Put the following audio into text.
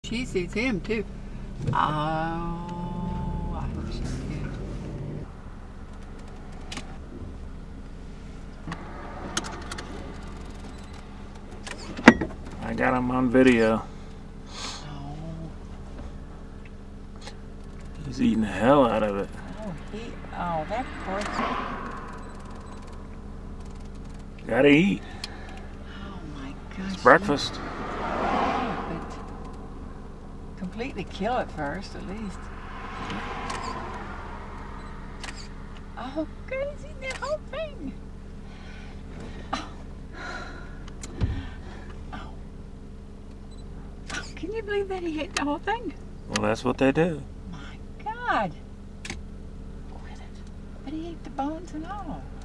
She sees him too. Oh, I hope she's good. I got him on video. Oh. He's eating the hell out of it. Oh, that poor thing. Gotta eat. Oh my gosh. It's breakfast. Yeah, but completely kill it first, at least. Oh, good, he's eating the whole thing. Can you believe that he ate the whole thing? Well, that's what they do. My God. Quit it. But he ate the bones and all.